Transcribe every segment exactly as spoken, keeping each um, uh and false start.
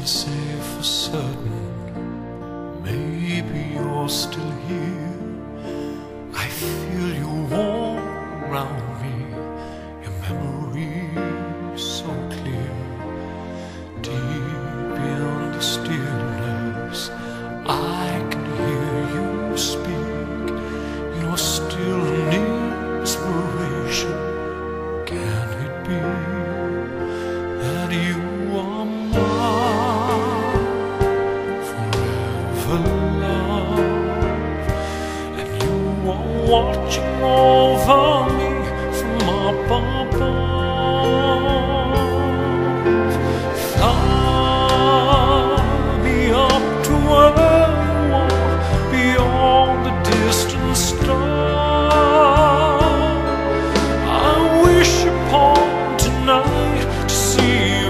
say for certain, maybe you're still here. I feel you warm around me, your memory so clear. Deep in the stillness, I can hear you speak. You're still an inspiration. Can it be that you are mine forever, love? And you are watching over me from up above. Fly me up to where you are, beyond the distant star. I wish upon tonight to see you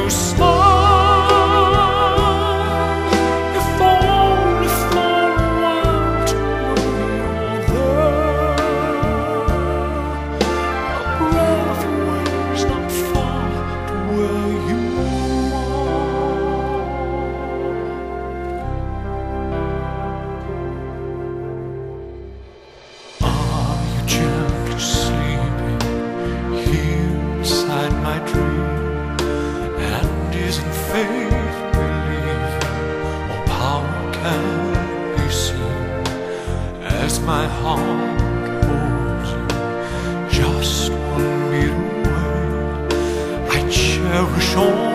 smile, if only for a while to know you're there. A breath away is not far to where you are. Are you gently sleeping here inside my dream? And isn't faith believing, or power can be seen, as my heart holds you just one beat away? I cherish all